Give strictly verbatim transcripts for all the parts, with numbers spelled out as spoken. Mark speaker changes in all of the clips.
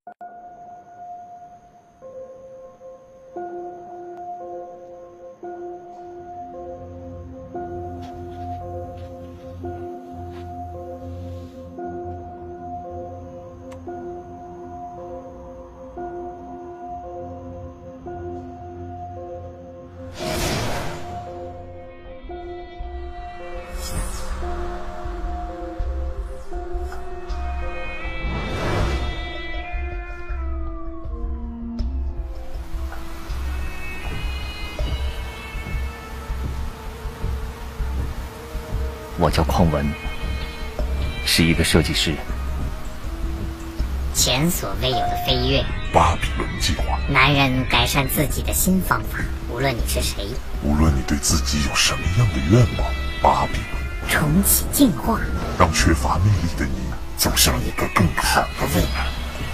Speaker 1: 我叫匡文，是一个设计师。
Speaker 2: 前所未有的飞跃，
Speaker 3: 巴比伦计划。
Speaker 2: 男人改善自己的新方法，无论你是谁，
Speaker 3: 无论你对自己有什么样的愿望，巴比伦
Speaker 2: 重启进化，
Speaker 3: 让缺乏魅力的你走向一个更好的未来。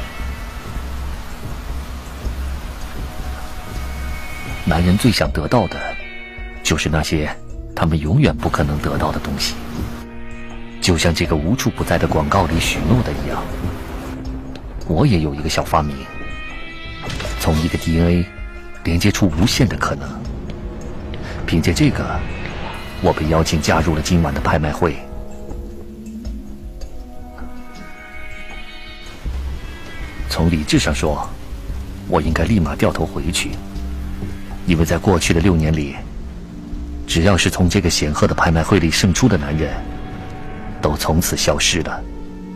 Speaker 1: 男人最想得到的，就是那些他们永远不可能得到的东西，就像这个无处不在的广告里许诺的一样。我也有一个小发明，从一个 D N A 连接出无限的可能。凭借这个，我被邀请加入了今晚的拍卖会。从理智上说，我应该立马掉头回去，因为在过去的六年里，只要是从这个显赫的拍卖会里胜出的男人，都从此消失了。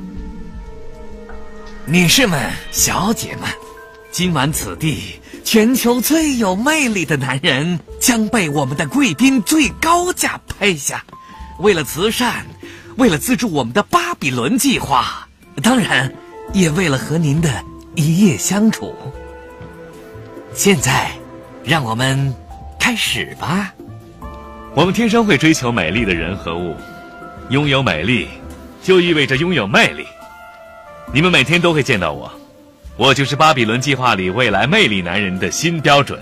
Speaker 4: 女士们、小姐们，今晚此地全球最有魅力的男人将被我们的贵宾最高价拍下。为了慈善，为了资助我们的巴比伦计划，当然也为了和您的一夜相处。现在，让我们开始吧。
Speaker 5: 我们天生会追求美丽的人和物，拥有美丽，就意味着拥有魅力。你们每天都会见到我，我就是巴比伦计划里未来魅力男人的新标准。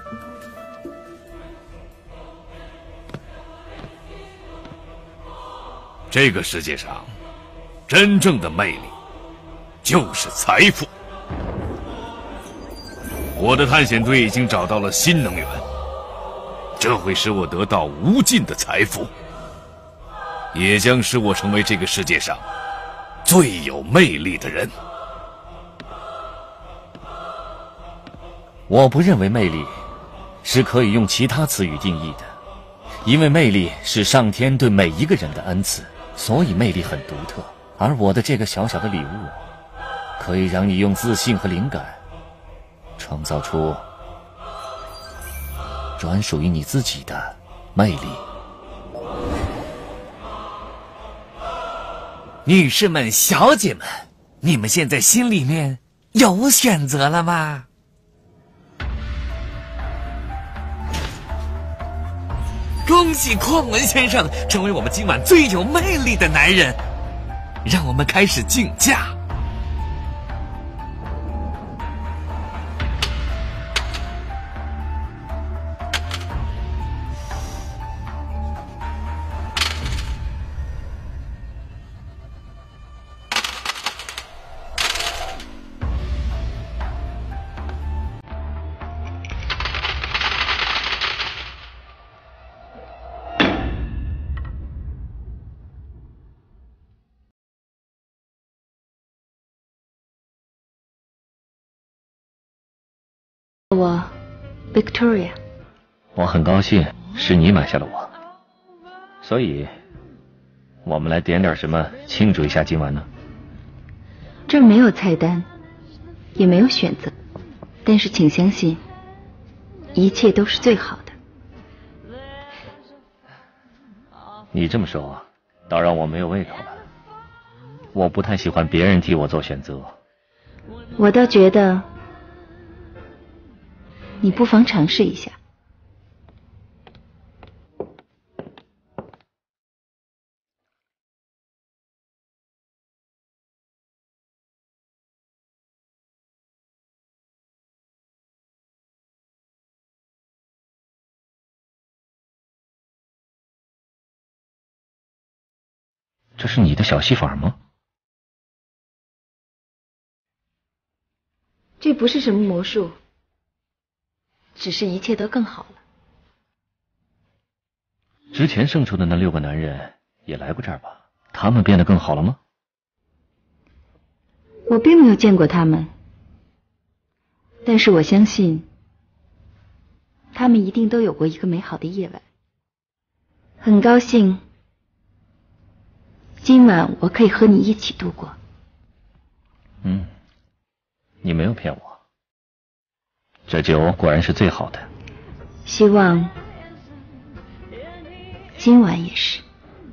Speaker 5: 这个世界上，真正的魅力，就是财富。我的探险队已经找到了新能源，这会使我得到无尽的财富，也将使我成为这个世界上最有魅力的人。
Speaker 1: 我不认为魅力是可以用其他词语定义的，因为魅力是上天对每一个人的恩赐，所以魅力很独特。而我的这个小小的礼物，可以让你用自信和灵感，创造出专属于你自己的魅力。
Speaker 4: 女士们、小姐们，你们现在心里面有选择了吗？恭喜匡文先生成为我们今晚最有魅力的男人，让我们开始竞价。
Speaker 6: 我 Victoria。
Speaker 1: 我很高兴是你买下了我，所以我们来点点什么庆祝一下今晚呢？
Speaker 6: 这儿没有菜单，也没有选择，但是请相信，一切都是最好的。
Speaker 1: 你这么说倒让我没有胃口了。我不太喜欢别人替我做选择。
Speaker 6: 我倒觉得你不妨尝试一下。
Speaker 1: 这是你的小戏法吗？
Speaker 6: 这不是什么魔术，只是一切都更好了。
Speaker 1: 之前胜出的那六个男人也来过这儿吧？他们变得更好了吗？
Speaker 6: 我并没有见过他们，但是我相信，他们一定都有过一个美好的夜晚。很高兴，今晚我可以和你一起度过。
Speaker 1: 嗯，你没有骗我，这酒果然是最好的。
Speaker 6: 希望今晚也是。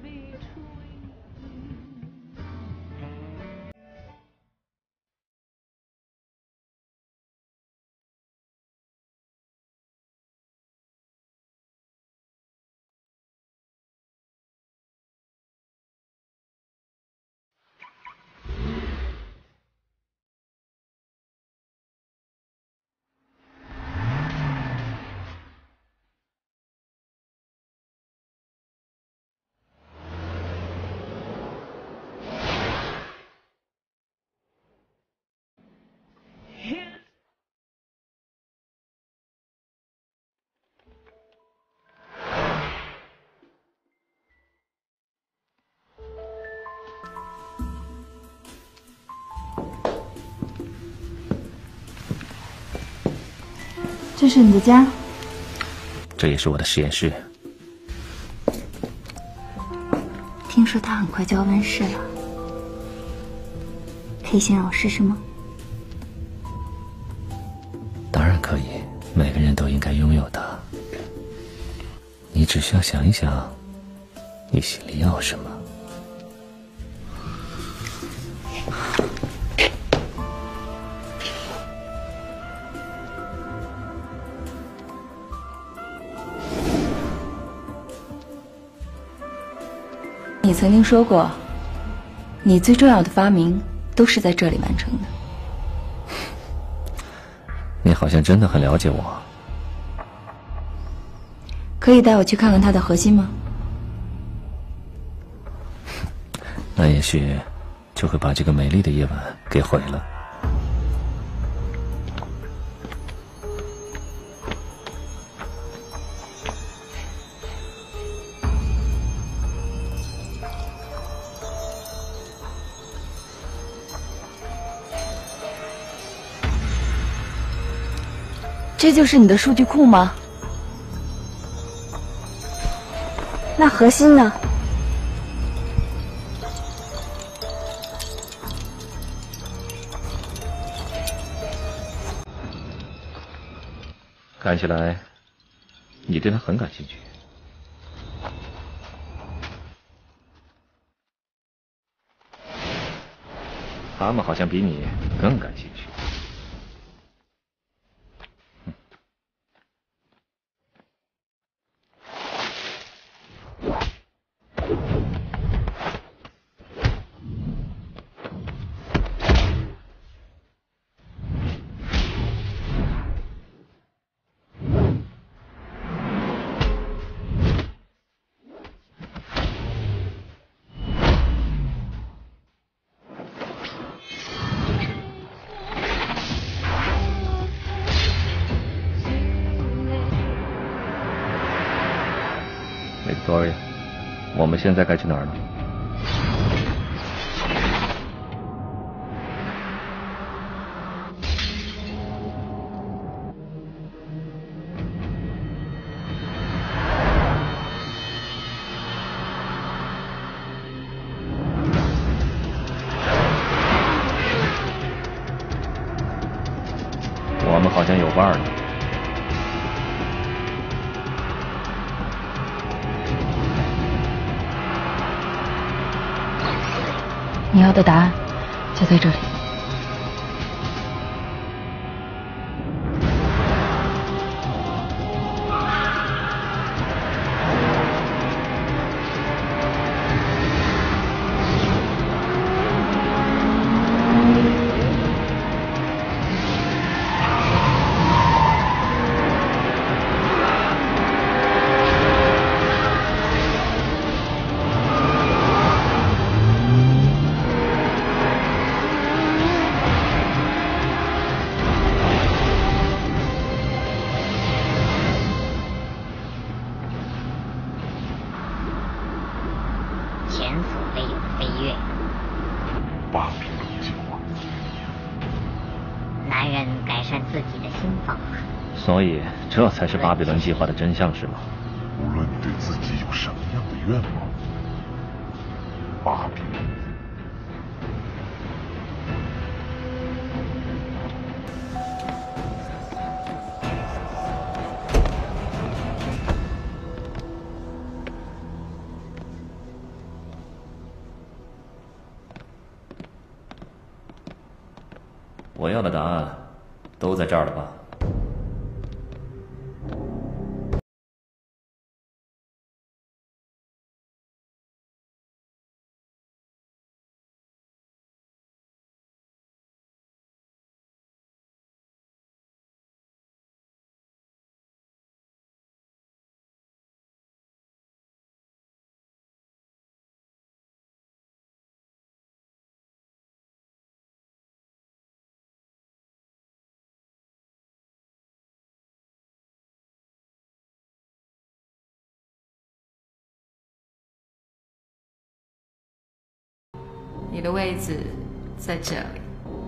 Speaker 7: 这是你的家？
Speaker 1: 这也是我的实验室。
Speaker 7: 听说他很快就要问世了，可以先让我试试吗？
Speaker 1: 当然可以，每个人都应该拥有它。你只需要想一想，你心里要什么。
Speaker 7: 你曾经说过，你最重要的发明都是在这里完成的。
Speaker 1: 你好像真的很了解我。
Speaker 7: 可以带我去看看它的核心吗？
Speaker 1: 那也许就会把这个美丽的夜晚给毁了。
Speaker 7: 这就是你的数据库吗？那核心呢？
Speaker 1: 看起来你对他很感兴趣。他们好像比你更感兴趣。Victoria， 我们现在该去哪儿呢？我们好像有伴儿呢。
Speaker 6: 你要的答案就在这里。
Speaker 2: 男人改善自己的新方法。
Speaker 1: 所以，这才是巴比伦计划的真相，是吗？
Speaker 3: 无论你对自己有什么样的愿望，巴比伦。
Speaker 1: 我要的答案都在这儿了吧？
Speaker 7: 你的位置在这里。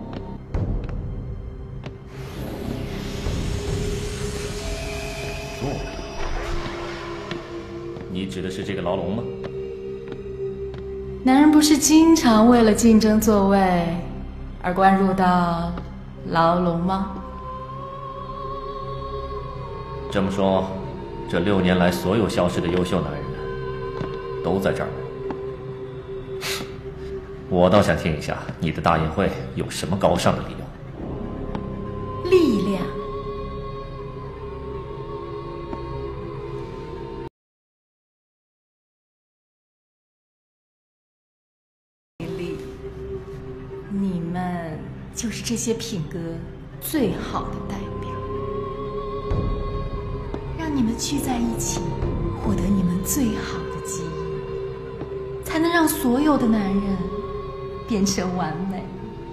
Speaker 1: 哦，你指的是这个牢笼吗？
Speaker 7: 男人不是经常为了竞争座位而关入到牢笼吗？
Speaker 1: 这么说，这六年来所有消失的优秀男人都在这儿。我倒想听一下你的大宴会有什么高尚的理由。
Speaker 7: 力量。力，你们就是这些品格最好的代表。让你们聚在一起，获得你们最好的基因，才能让所有的男人变成完美。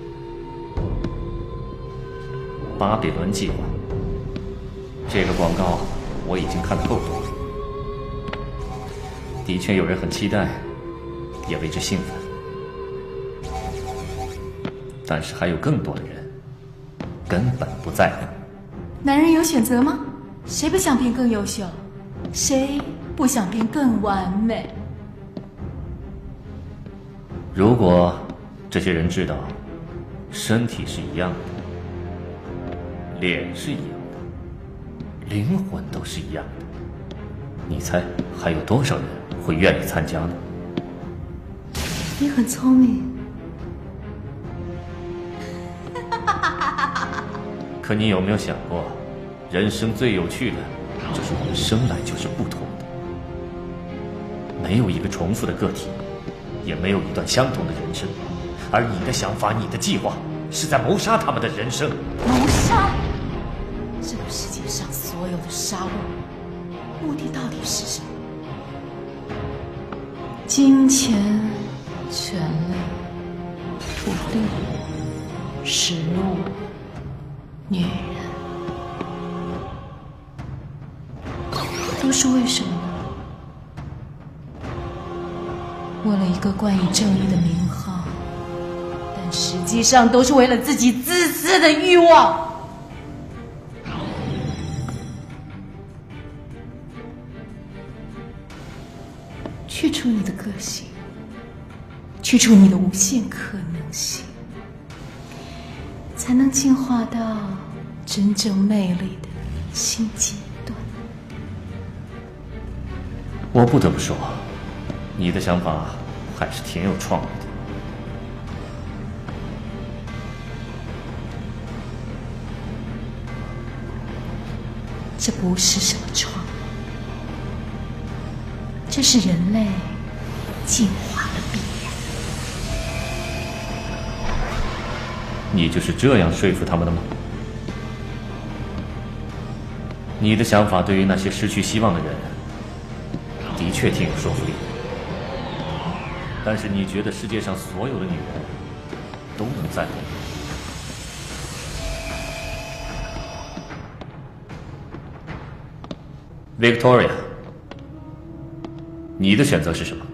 Speaker 1: 巴比伦计划，这个广告我已经看得够多了。的确有人很期待，也为之兴奋，但是还有更多的人根本不在乎。
Speaker 7: 男人有选择吗？谁不想变更优秀？谁不想变更完美？
Speaker 1: 如果这些人知道，身体是一样的，脸是一样的，灵魂都是一样的，你猜还有多少人会愿意参加呢？
Speaker 7: 你很聪明。
Speaker 1: 可你有没有想过，人生最有趣的就是我们生来就是不同的，没有一个重复的个体，也没有一段相同的人生，而你的想法，你的计划是在谋杀他们的人生。
Speaker 7: 谋杀？这个世界上所有的杀戮，目的到底是什么？金钱、权力、土地、食物、女人，都是为什么呢？为了一个冠以正义的名号，但实际上都是为了自己自私的欲望。去除你的个性，去除你的无限可能性，才能进化到真正魅力的新阶段。
Speaker 1: 我不得不说，你的想法还是挺有创意的。
Speaker 7: 这不是什么创意，这是人类进化的必然。
Speaker 1: 你就是这样说服他们的吗？你的想法对于那些失去希望的人，的确挺有说服力的。但是你觉得世界上所有的女人都能在乎你？Victoria， 你的选择是什么？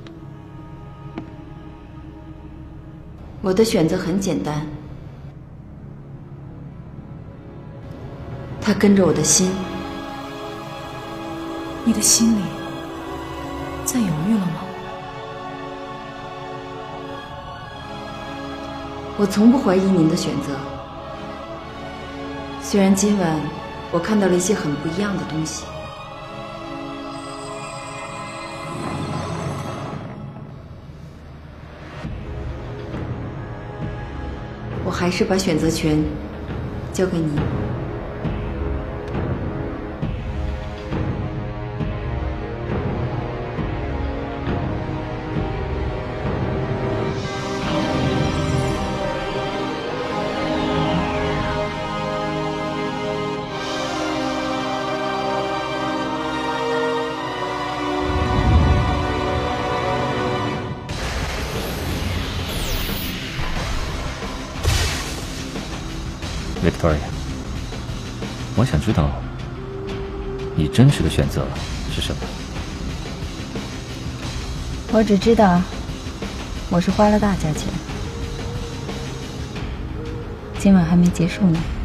Speaker 6: 我的选择很简单， 他跟着我的心。
Speaker 7: 你的心里在犹豫了吗？
Speaker 6: 我从不怀疑您的选择，虽然今晚我看到了一些很不一样的东西。我还是把选择权交给你。
Speaker 1: Victoria， 我想知道你真实的选择是什么？
Speaker 6: 我只知道，我是花了大价钱，今晚还没结束呢。